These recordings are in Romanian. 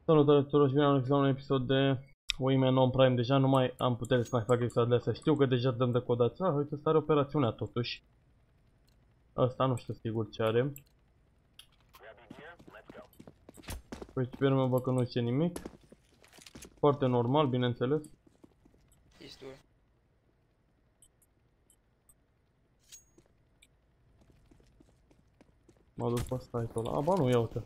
Salutare tuturor și bine am la un episod de Women on Prime. Deja nu mai am putere să mai fac episoadele astea. Știu că deja dăm de codați. Uite, ăsta are operațiunea totuși. Ăsta nu știu sigur ce are. Păi sper mă bă că nu știe nimic. Foarte normal, bineînțeles. Mă duc pe site-ul ăla. A, ba nu, ia uite.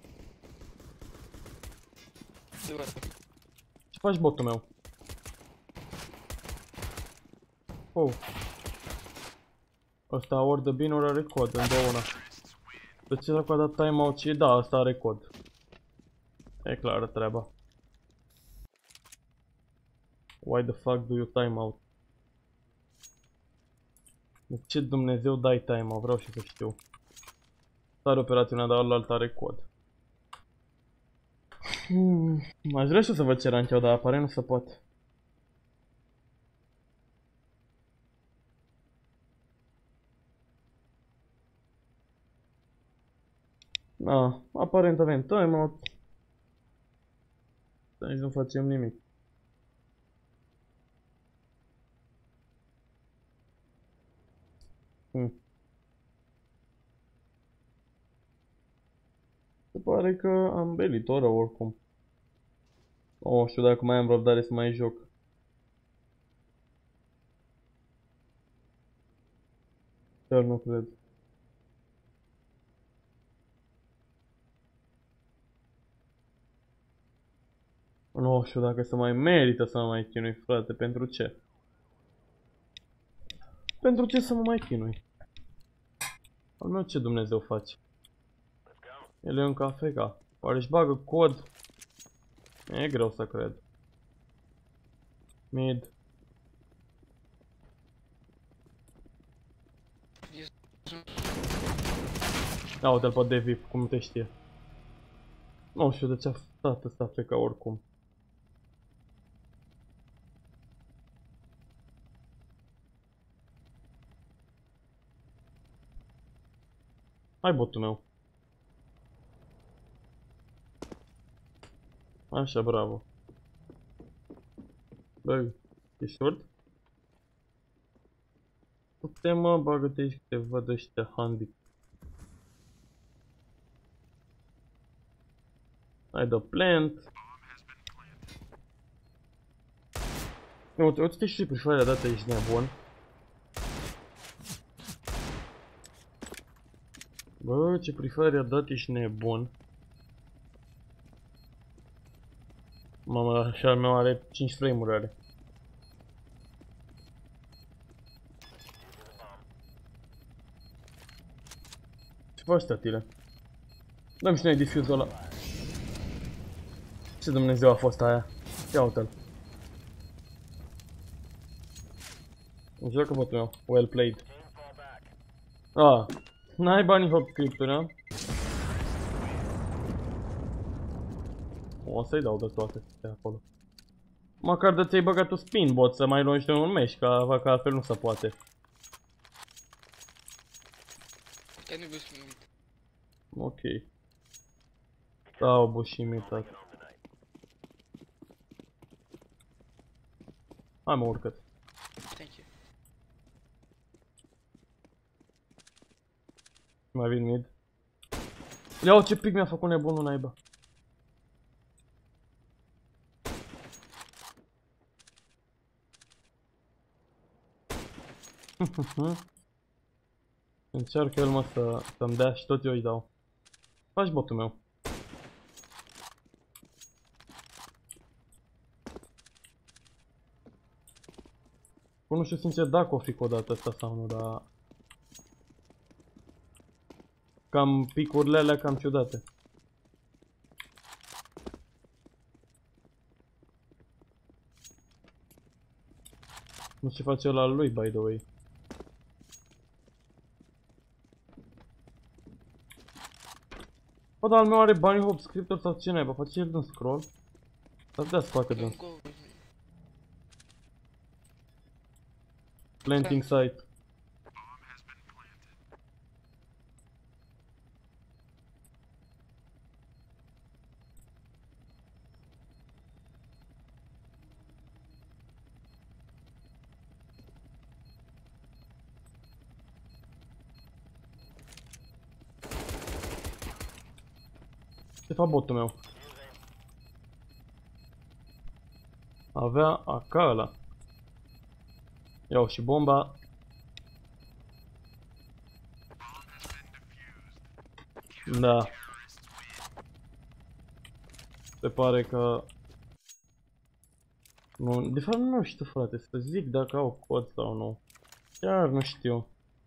Ce faci, botul meu? Oh. Ăsta ori de bine, ori are cod în două una. De ce dacă a dat timeout și da, ăsta are cod. E clară treaba. Why the fuck do you timeout? De ce Dumnezeu dai timeout? Vreau și să știu. Are operațiunea, dar ălalt are cod. Aș vrea și să văd ce rancheau, dar aparent nu se poate. Da, aparent avem timeout. Nici nu facem nimic. Se pare că am belit o rău oricum. Oh, știu dacă mai am răbdare să mai joc. Chiar nu cred. Nu știu dacă se mai merită să mă mai chinui, frate. Pentru ce? Pentru ce să mă mai chinui? Al meu ce Dumnezeu face? El e încă AFK. Oare își bagă cod? E greu să cred. Mid. Ia uite-l pe Devip, cum te știe. Nu știu de ce a stat ăsta AFK oricum. Hai botul meu. Așa, bravo. Băi, e short? Putem, mă, bagă-te aici că te văd ăștia handy. Hai de plant. Uite și prefarea dată, ești nebun. Bă, ce prefere a dat, ești nebun. Mama, așa al meu are 5 frame-uri are. Ce faci, tatile? Dă-mi și noi diffuzul ăla. Ce Dumnezeu a fost aia? Ia uite-l. Joacă botul meu. Well played. Ah, n-ai bani hop scripturi, a? O să-i dau de toate de acolo. Măcar de ți-ai băgat tu spin bot să mai luăm niște un mesh, că altfel nu se poate. Ok. Da, oboșimit, tati. Hai mă, urcă-ți. Mai vin mid. Ia ce pic mi-a făcut nebunul naiba. Încearcă el, mă, să-mi dea și tot eu îi dau. Faci botul meu. Nu știu sincer dacă o fi odată asta sau nu, dar... Cam picurile alea cam ciudate. Nu știu ce face ăla al lui, by the way. Bă, dar al meu are bunny hop scriptor sau ce naiba? Face el din scroll? S-ar putea să facă din... Planting site. Ce fac botul meu? Avea AK ăla. Iau și bomba. Da. Se pare că... Nu, de fapt nu știu, frate, să zic dacă au cod sau nu. Chiar nu știu.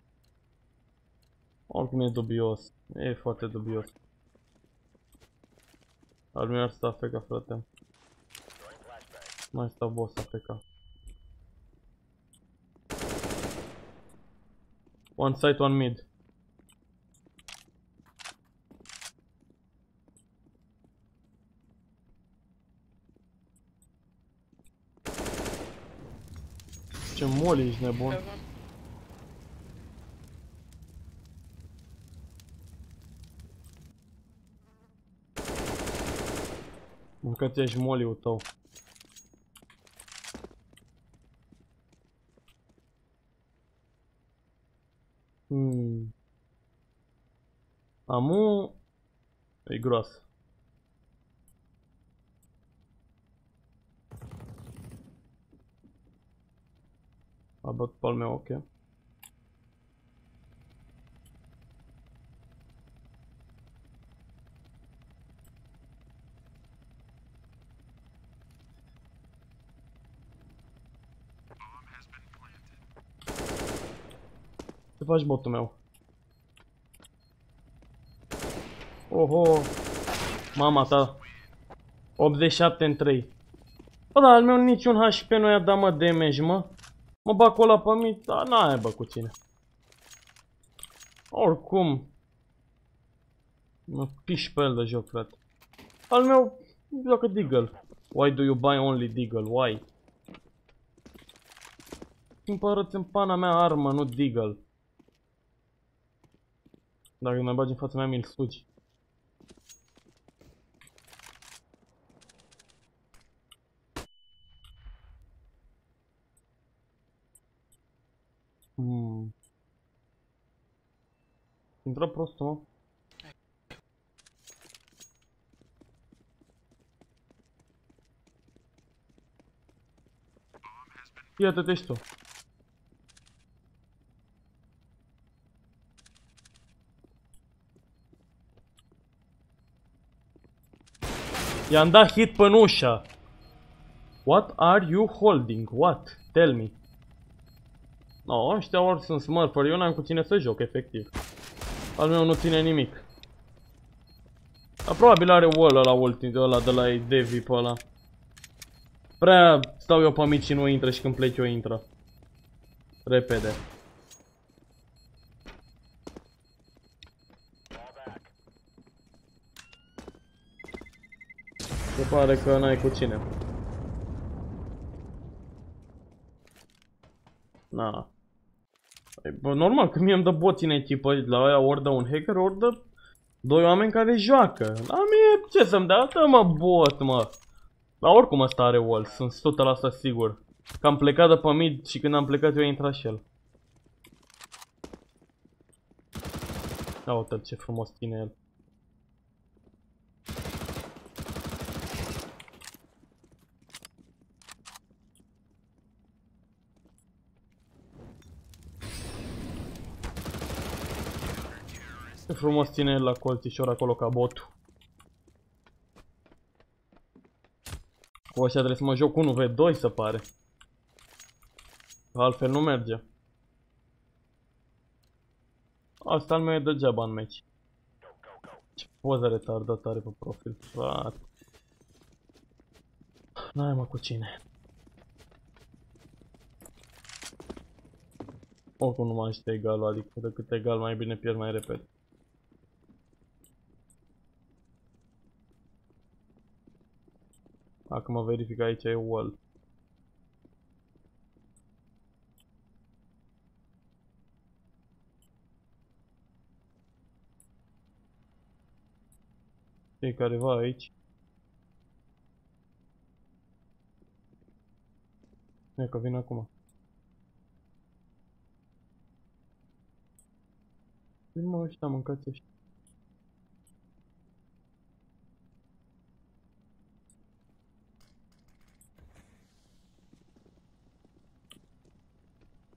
Oricum e dubios. E foarte dubios. Ar mi-ar sta AFK, frate. Mai stau boss AFK. One side, one mid. Ce moli, ești nebun. Mâncați ești moliul tău. Amu... E groasă. A bătut pe al meu, ok. Ce faci, botul meu? Oho! Mama ta! 87 în 3. Bă, dar al meu niciun HP nu i-a dat, mă, damage, mă. Mă bag ăla pe mine, dar n-ai, bă, cu cine. Oricum. Mă piși pe el de joc, frate. Al meu joacă Deagle. Why do you buy only Deagle? Why? Cumpărăți în pana mea armă, nu Deagle. Dacă mai bagi în fața mea, mi-l sugi. Intră prostul, mă. Iată-te și tu. I-am dat hit pe ușa. What are you holding? What? Tell me. No, ăștia ori sunt smurferi, eu n-am cu cine să joc, efectiv. Al meu nu ține nimic. Dar probabil are wall ăla ultim, ăla de la Devi pe ăla. Prea stau eu pe mici și nu intră și când plec eu intră. Repede. Se pare că n-ai cu cine. Na. Bă, normal, că mie îmi dă boți în echipă, la aia ori dă un hacker, ori dă doi oameni care joacă. La mie, ce să-mi dea? Dă-mă bot, mă. Dar oricum ăsta are wall, sunt 100% sigur. Că am plecat de pe mid și când am plecat eu a intrat și el. Ia uite ce frumos ține el. Ce frumos ține el la colțișor acolo ca botul. Cu așa trebuie să mă joc 1v2 să pare. Altfel nu merge. Asta al meu e degeaba în meci. Ce poză retardatare pe profil, frate. N-ai mă cu cine. Oricum nu mai știu egal, adică decât egal mai bine pierd mai repede. Acum mă verific aici e wall. E careva aici. E că vin acum. Vin mă ăștia, mâncați ăștia.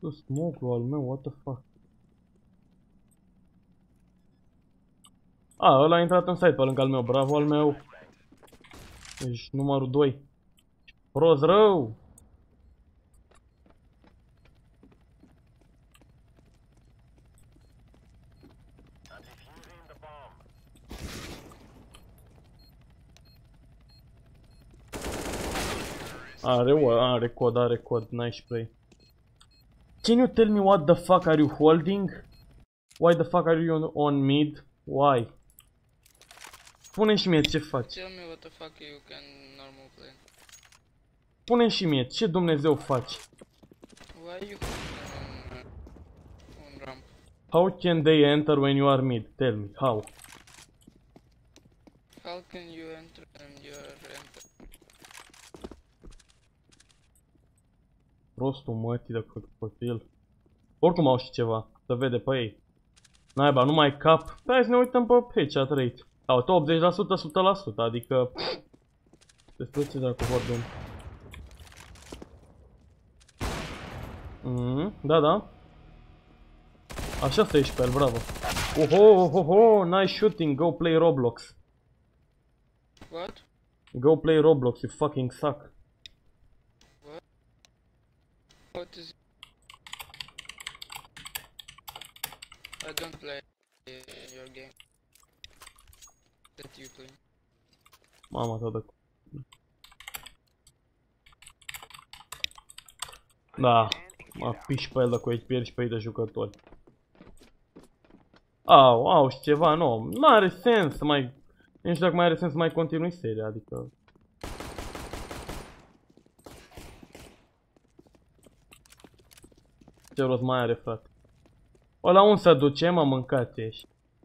tu smoke-ul al meu, what the fuck? A, ăla a intrat în site pe lângă al meu, bravo al meu. Deci numărul 2. Prost rău! Are cod, nice spray. Can you tell me what the fuck are you holding? Why the fuck are you on mid? Why? Spune și mie ce faci. Tell me what the fuck you can normal play. Spune și mie ce Dumnezeu faci. Why you on ramp? How can they enter when you are mid? Tell me, how? How can you enter and you are enter? Prostul mătii de copil. Oricum au și ceva, să vede pe ei. Naiba, nu mai cap. Hai să ne uităm pe headshot rate. Au 80%, 100%, adică... Despre ce dracu vorbim? Da. Așa să ieși pe el, bravo. Oho, nice shooting, go play Roblox. What? Go play Roblox, you fucking suck. What is it? I don't play your game that you play. Mama ta de... Da, mă piși pe el dacă îi pierzi pe ei de jucători. Au și ceva, nu are sens să mai... Nu știu dacă mai are sens să mai continui seria, adică... Ce rost mai are, frate? Ăla unde se duce, mă, mâncați ești.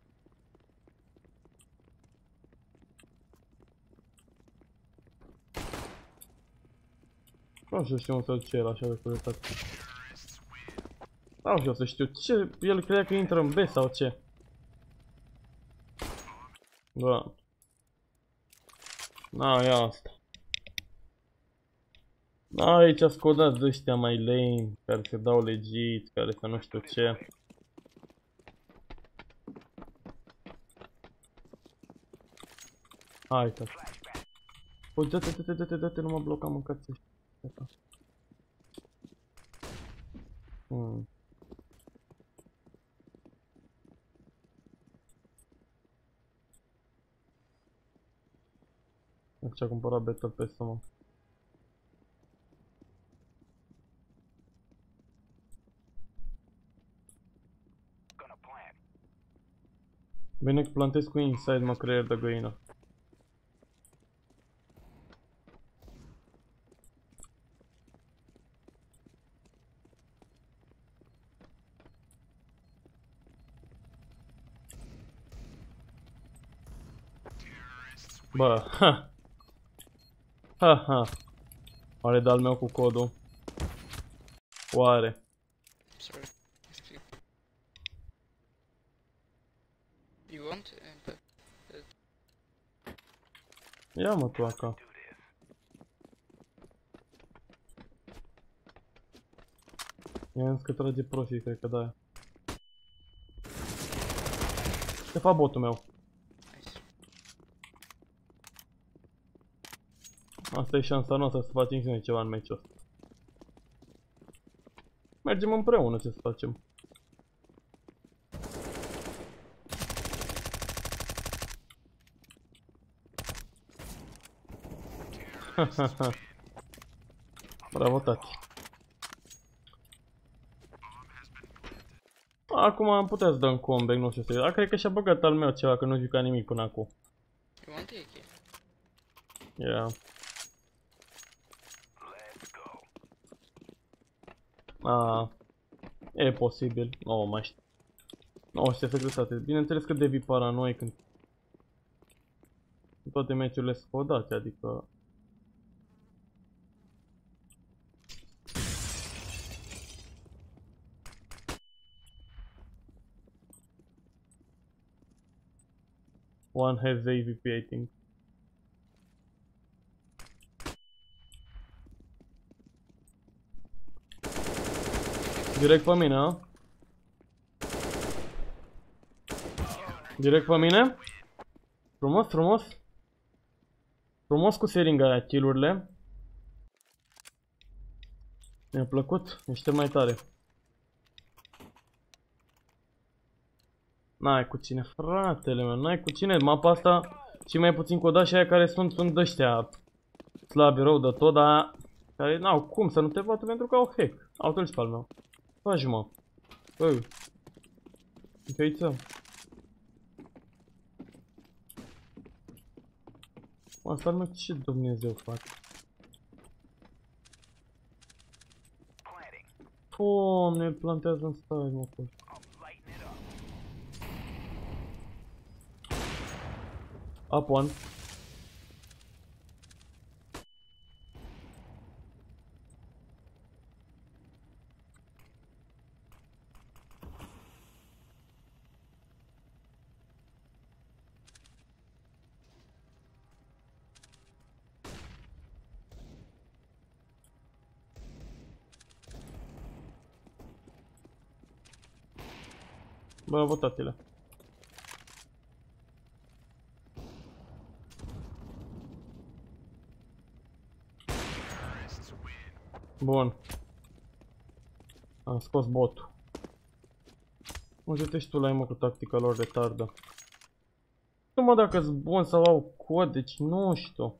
Nu știu unde se duce el așa de curățat. Nu știu să știu ce, el credea că intră în B sau ce? Da. Ia asta. Aici scodați de ăștia mai lame, care se dau legit, care să nu știu ce. Hai, tata. Păi, dă-te, nu mă bloca, mâncați ăștia. Ce-a cumpărat Battle Pass, mă. Bine că plantez cu inside, mă, creier de găină. Bă, ha. Oare de-al meu cu codul? Oare? Sorry. You want? Ia mă tu acá. I-am zis că trage profit, cred că da. Ce fac botul meu? Asta e șansa noastră să facem și noi ceva în meciul ăsta. Mergem împreună, ce să facem? Bravo, tati. Acum am putea să dăm comeback, nu știu să... Cred că și-a băgat al meu ceva, că nu juca nimic până acum. You want it? Yeah. E posibil. Nu mai știu. Nu știu secretate. Bineînțeles că devii paranoic când toate meciurile scodate, adică... One has the AVP, I think. Direct pe mine, a? Direct pe mine? Frumos, frumos. Frumos cu seringa aia, kill-urile. Mi-a plăcut, ești mai tare. N-ai cu cine, fratele meu, n-ai cu cine. Mapa asta, și mai puțin codași aia care sunt ăștia slabi rău de tot, dar care n-au cum să nu te bată pentru că au hack. Au tălci pe al meu. Faci, mă. Băi. Nicăiță. Asta nu ce Dumnezeu face. Doamne, îl plantează în stai, mă, coș. Up one. Bă, votatele. Bun. Am scos botul. Uite-te și tu la ei, mă, cu tactica lor retardă. Nu mă dacă-s bun sau au cod, deci nu știu.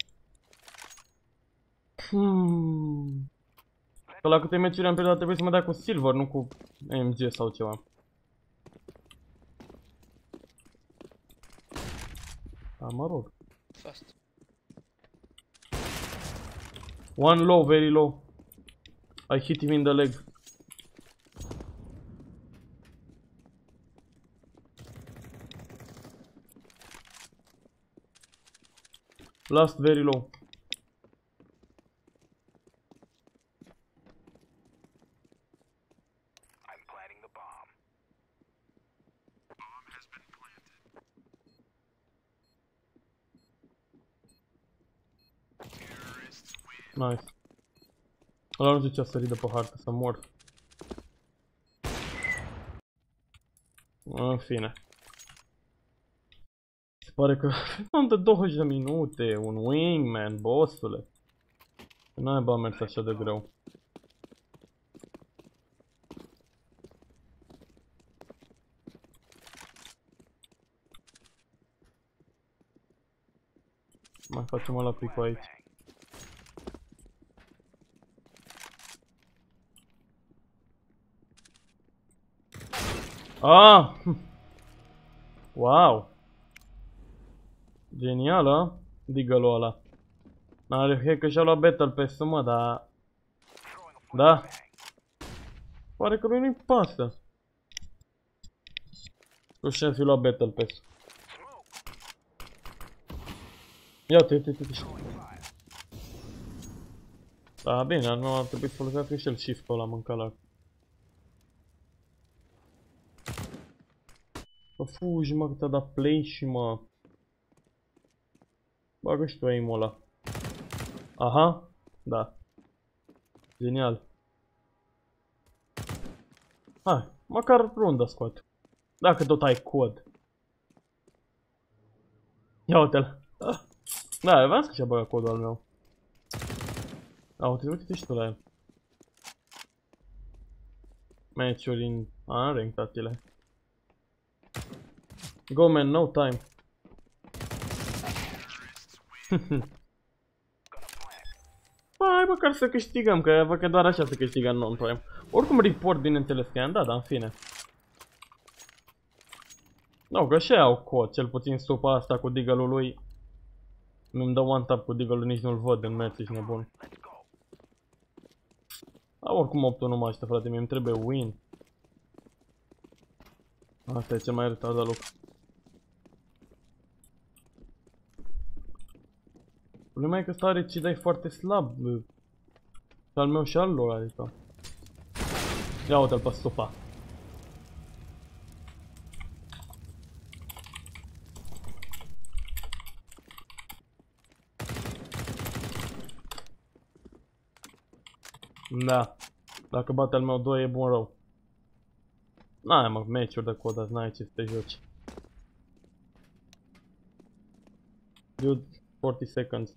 Că la câte meciuri am pierdut trebuie să mă dea cu silver, nu cu MG sau ceva. Da, mă rog. Fast. One low, very low. I hit him in the leg. Last very low. I'm planting the bomb. Bomb has been planted. Nice. Ăla nu știu ce a sărit de pe hartă, să mor. În fine. Se pare că am de 20 de minute, un wingman, bossule. N-ai bă mers așa de greu. Mai facem ăla picul aici. Ah! Wow! Genială, Deagle-ul ăla. N-are hack că și-a luat Battle Pass-ul, mă, dar... Da? Pare că lui nu-i pasă. Nu și-a fi luat Battle Pass. Ia-te, uite. Da, bine, nu ar trebui să folosească și el shift-ul ăla, mânca la... Bă, fugi, mă, că ți-a dat play și, mă... Bagă și tu aim-ul ăla. Aha, da. Genial. Hai, măcar runda scoate. Dacă tot ai cod. Ia uite-l. Da, aveam că și-a băgat codul al meu. A, uite-te și tu la el. Match-uri în unranked, tatile. Go, man, no time. Hai măcar să câștigăm, că văd că doar așa se câștigă în non-prime. Oricum report, bineînțeles că i-am dat, dar în fine. Nu, că și au cod, cel puțin supa asta cu Deagle-ul lui. Nu-mi dă one tap cu Deagle-ul, nici nu-l văd în match, ești nebun. Dar oricum 8-1 nu aștept, frate, mie îmi trebuie win. Asta e cel mai retardat lucru. Problema e că ăsta are cidai foarte slab. Și al meu și al lor, adică. Ia uite-l pe supa. Da. Dacă bate al meu 2 e bun rău. N-ai mă, meciuri de codat, n-ai ce să te joci. Dude, 40 seconds.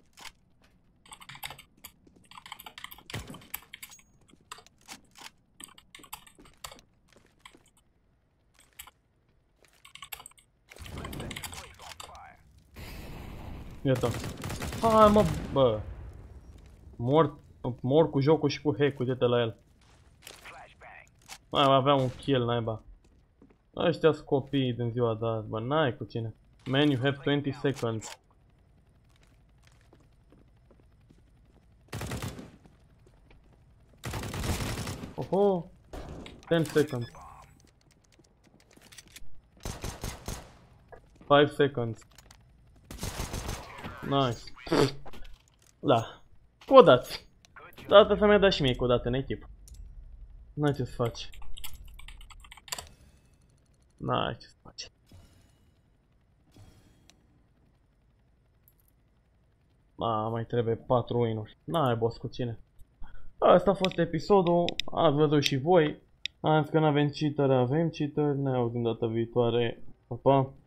Iată. Hai mă, bă. Mor cu jocul și cu hack-ul, uite-te la el. Mai avea un kill, naiba. Ăștia-s copii din ziua de azi, bă, n-ai cu cine. Man, you have 20 seconds. Oho. 10 seconds. 5 seconds. Nice. Da. Codați. Data să mi-a dat și mie codat în echipă. N-ai ce să faci. N-ai ce să faci. Mai trebuie 4 win-uri. N-ai boss cu cine. Asta a fost episodul. Ați văzut și voi. Azi că n-avem cheater, avem cheater. Ne auzim data viitoare. Pa, pa.